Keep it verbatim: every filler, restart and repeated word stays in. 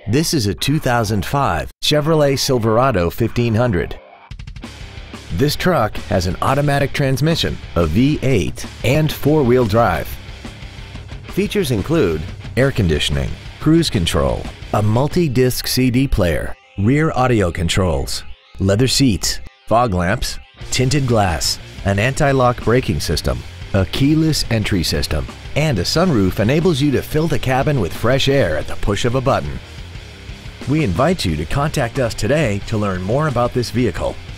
This is a two thousand five Chevrolet Silverado fifteen hundred. This truck has an automatic transmission, a V eight, and four-wheel drive. Features include air conditioning, cruise control, a multi-disc C D player, rear audio controls, leather seats, fog lamps, tinted glass, an anti-lock braking system, a keyless entry system, and a sunroof enables you to fill the cabin with fresh air at the push of a button. We invite you to contact us today to learn more about this vehicle.